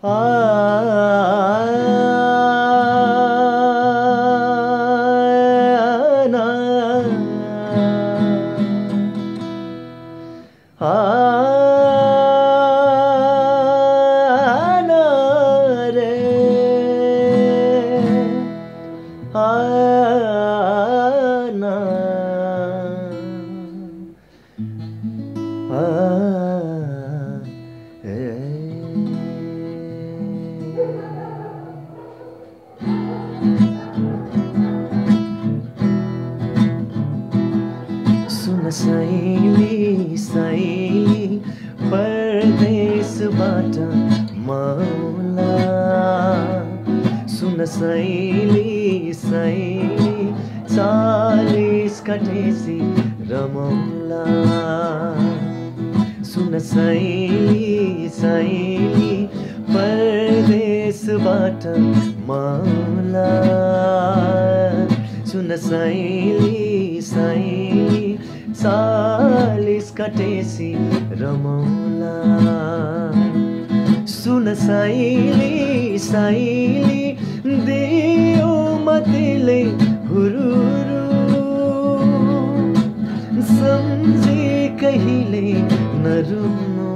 सुन सैली सैली परदेशबाट मौला, सुन सैली सैली 40 कटेसी रमौला, सुन सैली सैली परदेशबाट मौला, सुन सैली सैली 40 कटेसी रमौला, सुन सैली सैली दियो मतिले हुरुरु, सम्झी कहिले नरुनु,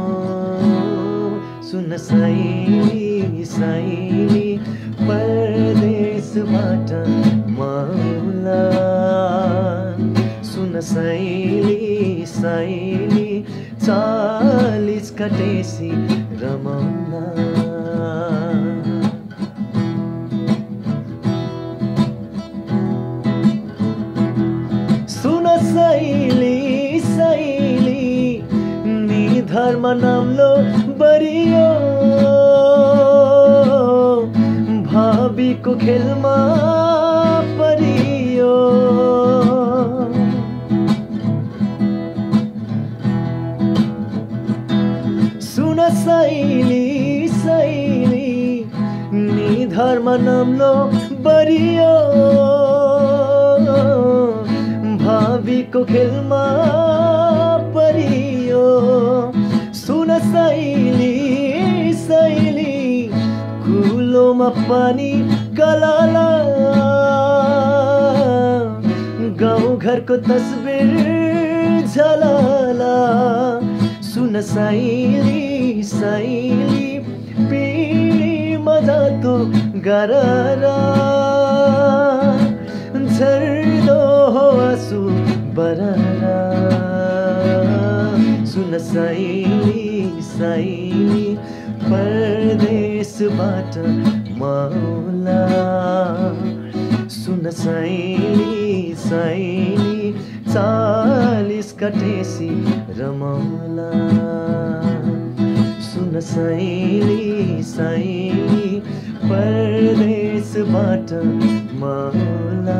सुन सैली सैली परदेशबाट मौला, सुन सैली सैली 40 कटेसी रमौला। सुन सैली सैली निधर्म नाम्लो बरियो, भावीको खेलमा परियो, सुन सैली सैली निधर्म नाम्लो बरियो, भावीको खेलमा परियो, सुन सैली सैली कुलोमा पानी कलाला, गाउँ घरको तस्बिर झलाला, सुन सैली सैली पिँढी मजातो गरारा, झर्दो हो आँसु बरारा, सुन सैली सैली परदेशबाट मौला, सुन सैली सैली 40 कटेसी रमौला, सुन सैली सैली परदेशबाट मौला,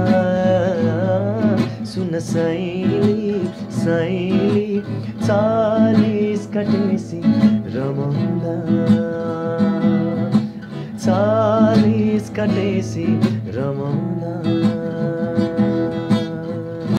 सुन सैली सैली 40 कटेसी रमौला, 40 कटेसी रमौला।